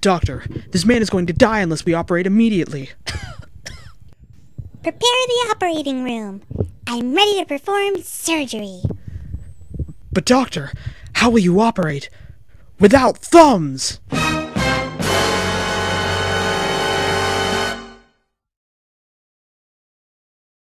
Doctor, this man is going to die unless we operate immediately. Prepare the operating room. I'm ready to perform surgery. But doctor, how will you operate? Without thumbs!